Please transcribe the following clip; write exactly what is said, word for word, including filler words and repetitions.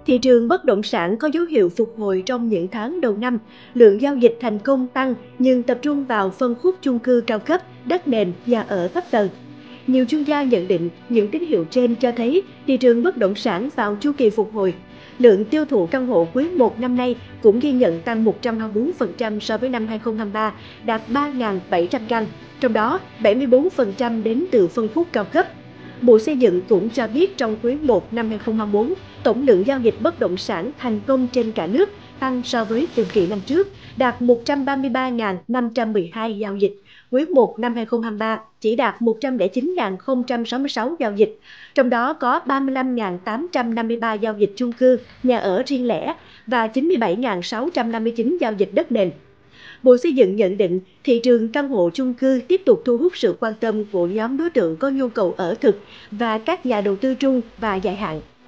Thị trường bất động sản có dấu hiệu phục hồi trong những tháng đầu năm, lượng giao dịch thành công tăng nhưng tập trung vào phân khúc chung cư cao cấp, đất nền, nhà ở thấp tầng. Nhiều chuyên gia nhận định những tín hiệu trên cho thấy thị trường bất động sản vào chu kỳ phục hồi. Lượng tiêu thụ căn hộ quý một năm nay cũng ghi nhận tăng một trăm hai mươi tư phần trăm so với năm hai không hai ba, đạt ba nghìn bảy trăm căn, trong đó bảy mươi tư phần trăm đến từ phân khúc cao cấp. Bộ Xây dựng cũng cho biết trong quý một năm hai không hai tư, tổng lượng giao dịch bất động sản thành công trên cả nước tăng so với cùng kỳ năm trước, đạt một trăm ba mươi ba nghìn năm trăm mười hai giao dịch. Quý một năm hai không hai ba chỉ đạt một trăm lẻ chín nghìn không trăm sáu mươi sáu giao dịch, trong đó có ba mươi lăm nghìn tám trăm năm mươi ba giao dịch chung cư, nhà ở riêng lẻ và chín mươi bảy nghìn sáu trăm năm mươi chín giao dịch đất nền. Bộ Xây dựng nhận định thị trường căn hộ chung cư tiếp tục thu hút sự quan tâm của nhóm đối tượng có nhu cầu ở thực và các nhà đầu tư trung và dài hạn.